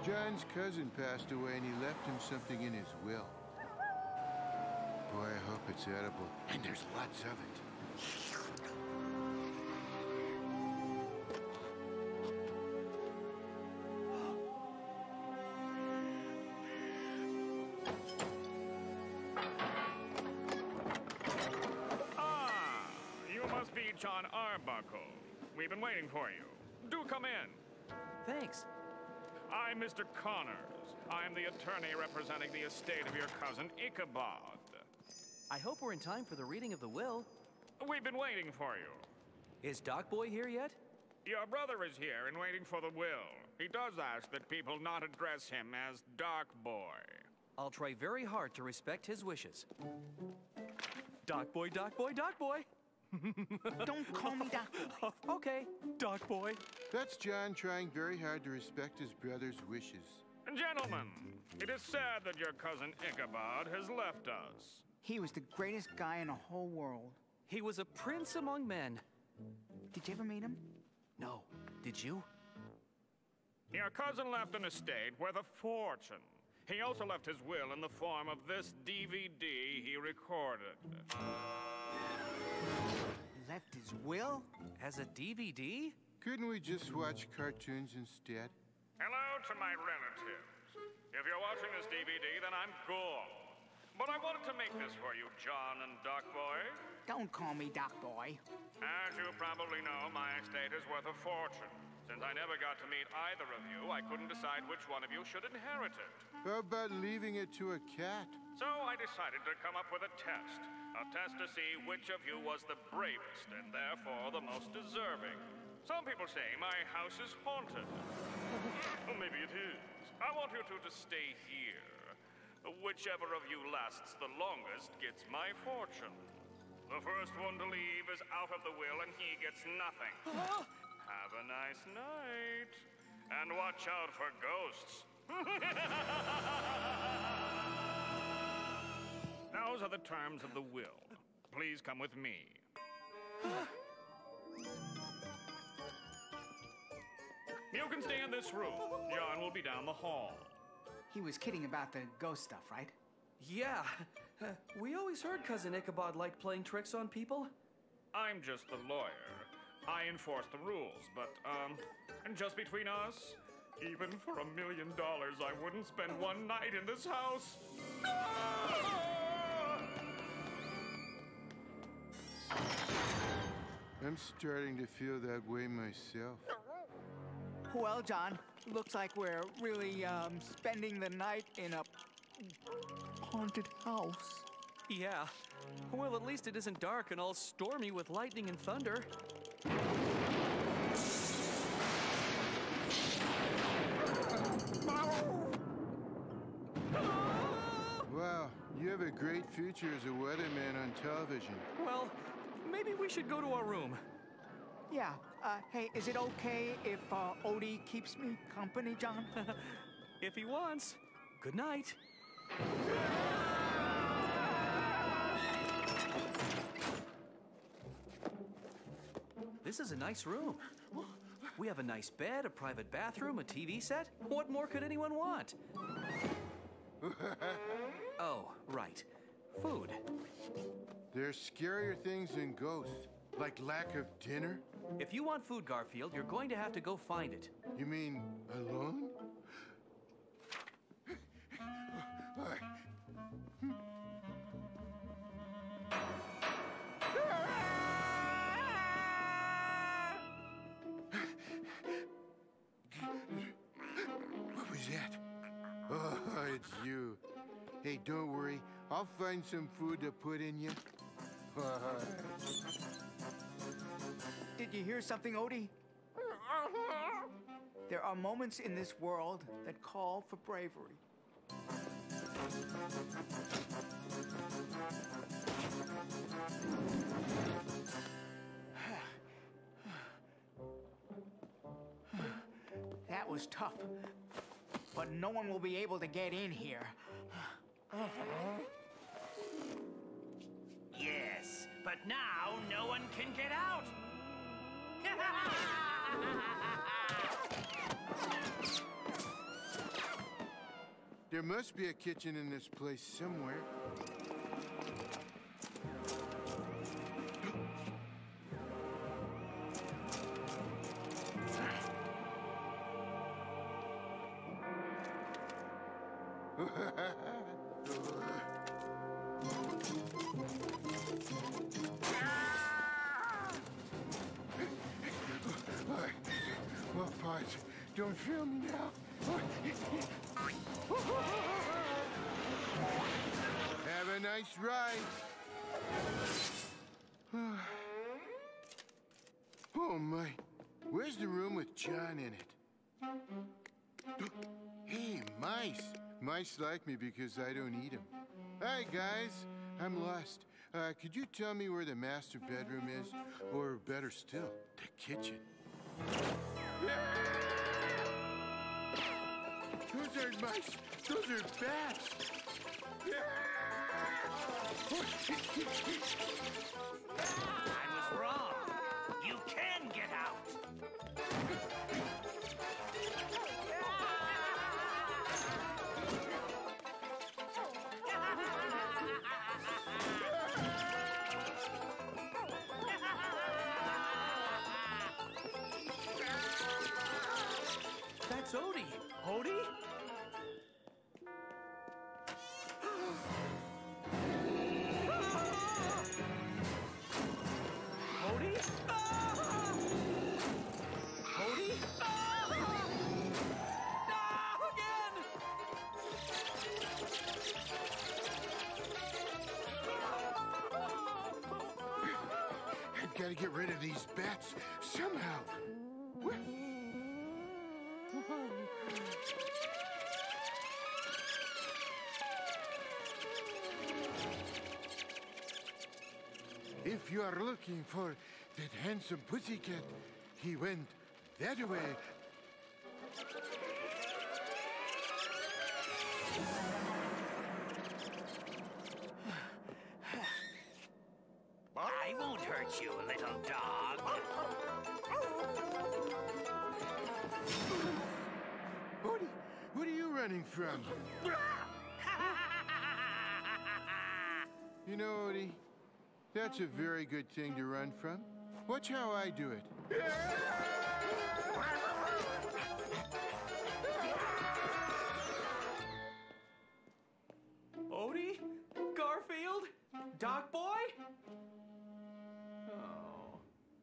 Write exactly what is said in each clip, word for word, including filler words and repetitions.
John's cousin passed away and he left him something in his will. Boy, I hope it's edible. And there's lots of it. Ah, you must be John Arbuckle. We've been waiting for you. Do come in. Thanks. I'm Mister Connors. I'm the attorney representing the estate of your cousin Ichabod. I hope we're in time for the reading of the will. We've been waiting for you. Is Doc Boy here yet? Your brother is here and waiting for the will. He does ask that people not address him as Doc Boy. I'll try very hard to respect his wishes. Doc Boy, Doc Boy, Doc Boy. Don't call me Doc Boy. Okay, Doc Boy. That's John trying very hard to respect his brother's wishes. Gentlemen, it is sad that your cousin Ichabod has left us. He was the greatest guy in the whole world. He was a prince among men. Did you ever meet him? No. Did you? Your cousin left an estate worth a fortune. He also left his will in the form of this D V D he recorded. Left his will? As a D V D? Couldn't we just watch cartoons instead? Hello to my relatives. If you're watching this D V D, then I'm cool. But I wanted to make this for you, John and Doc Boy. Don't call me Doc Boy. As you probably know, my estate is worth a fortune. Since I never got to meet either of you, I couldn't decide which one of you should inherit it. How about leaving it to a cat? So I decided to come up with a test. A test to see which of you was the bravest and therefore the most deserving. Some people say my house is haunted. Well, maybe it is. I want you two to stay here. Whichever of you lasts the longest gets my fortune. The first one to leave is out of the will and he gets nothing. Have a nice night. And watch out for ghosts. Those are the terms of the will. Please come with me. You can stay in this room. John will be down the hall. He was kidding about the ghost stuff, right? Yeah. Uh, we always heard Cousin Ichabod liked playing tricks on people. I'm just the lawyer. I enforce the rules, but, um, and just between us, even for a million dollars, I wouldn't spend one night in this house. I'm starting to feel that way myself. Well, John, looks like we're really um, spending the night in a haunted house. Yeah. Well, at least it isn't dark and all stormy with lightning and thunder. Wow, you have a great future as a weatherman on television. Well, maybe we should go to our room. Yeah, uh, hey, is it okay if uh, Odie keeps me company, John? If he wants. Good night. This is a nice room. We have a nice bed, a private bathroom, a T V set. What more could anyone want? Oh, right. Food. There's scarier things than ghosts, like lack of dinner. If you want food, Garfield, you're going to have to go find it. You mean alone? What was that? Oh, it's you. Hey, don't worry. I'll find some food to put in you. Did you hear something, Odie? There are moments in this world that call for bravery. That was tough, but no one will be able to get in here. Yes, but now no one can get out. There must be a kitchen in this place somewhere. Oh, Pods, don't feel me now. Have a nice ride. Oh, my. Where's the room with John in it? Hey, mice. Mice like me because I don't eat them. Hi, guys. I'm lost. Uh, could you tell me where the master bedroom is? Or better still, the kitchen? Those aren't mice. Those are bats. I was wrong. You can get out. That's Odie. Odie? Odie? Odie? No, again! I've got to get rid of these bats somehow. What? If you are looking for that handsome pussycat, he went that way. I won't hurt you, little dog. Odie, what are you running from? You know, Odie, that's a very good thing to run from. Watch how I do it. Odie? Garfield? Doc Boy? Oh.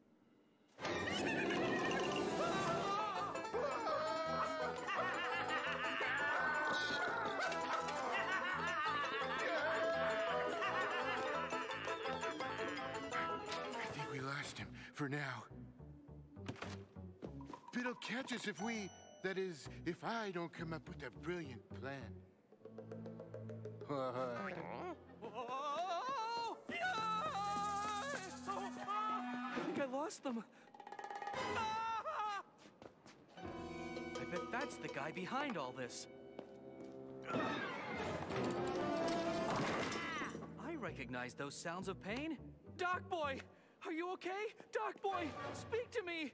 I think we lost him for now. But he'll catch us if we, that is, if I don't come up with a brilliant plan. Oh! Yeah! Oh, I think I lost them. Ah! I bet that's the guy behind all this. I recognize those sounds of pain. Doc Boy! Are you okay? Doc Boy, speak to me!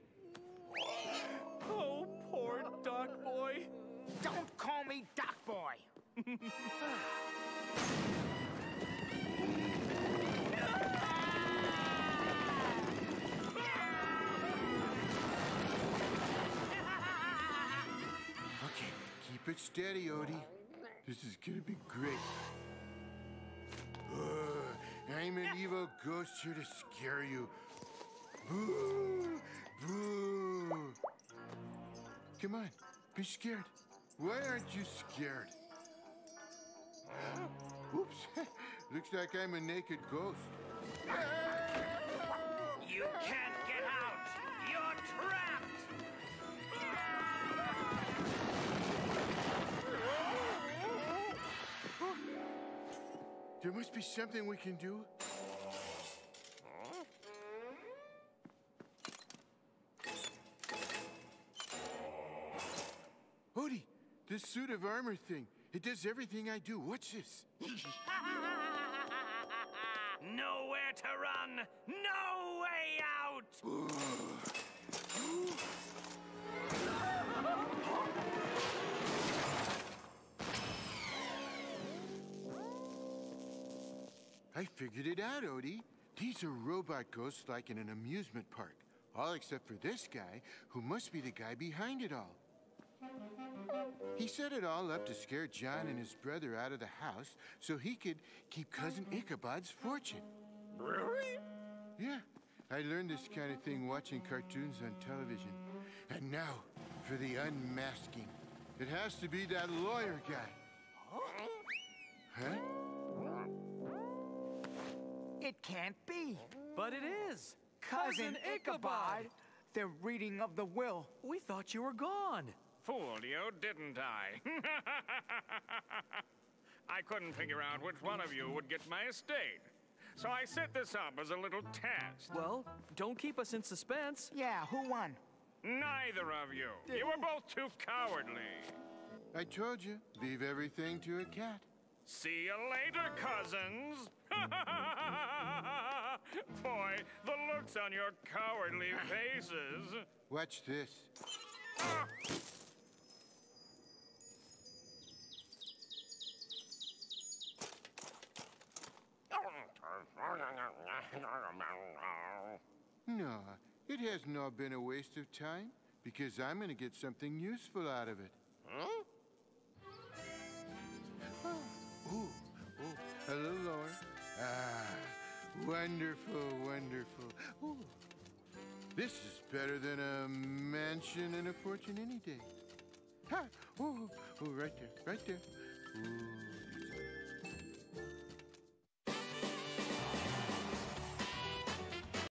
Oh, poor Doc Boy. Don't call me Doc Boy. Okay, keep it steady, Odie. This is gonna be great. Uh, I'm an evil ghost here to scare you. Boo! Boo! Come on, be scared. Why aren't you scared? Oops, looks like I'm a naked ghost. You can't get out. You're trapped. There must be something we can do. Odie, this suit of armor thing, it does everything I do. What's this? Nowhere to run. No way out. I figured it out, Odie. These are robot ghosts like in an amusement park. All except for this guy, who must be the guy behind it all. He set it all up to scare John and his brother out of the house so he could keep Cousin Ichabod's fortune. Really? Yeah, I learned this kind of thing watching cartoons on television. And now, for the unmasking. It has to be that lawyer guy. Huh? It can't be. But it is. Cousin Ichabod. The reading of the will. We thought you were gone. Fooled you, didn't I? I couldn't figure out which one of you would get my estate. So I set this up as a little test. Well, don't keep us in suspense. Yeah, who won? Neither of you. You were both too cowardly. I told you, leave everything to a cat. See you later, cousins. Boy, the looks on your cowardly faces. Watch this. Ah! No, it has not been a waste of time, because I'm gonna get something useful out of it. Huh? Oh, oh, oh, hello, Lord. Ah, wonderful, wonderful. Oh, this is better than a mansion and a fortune any day. Ha! Oh, oh, right there, right there. Ooh.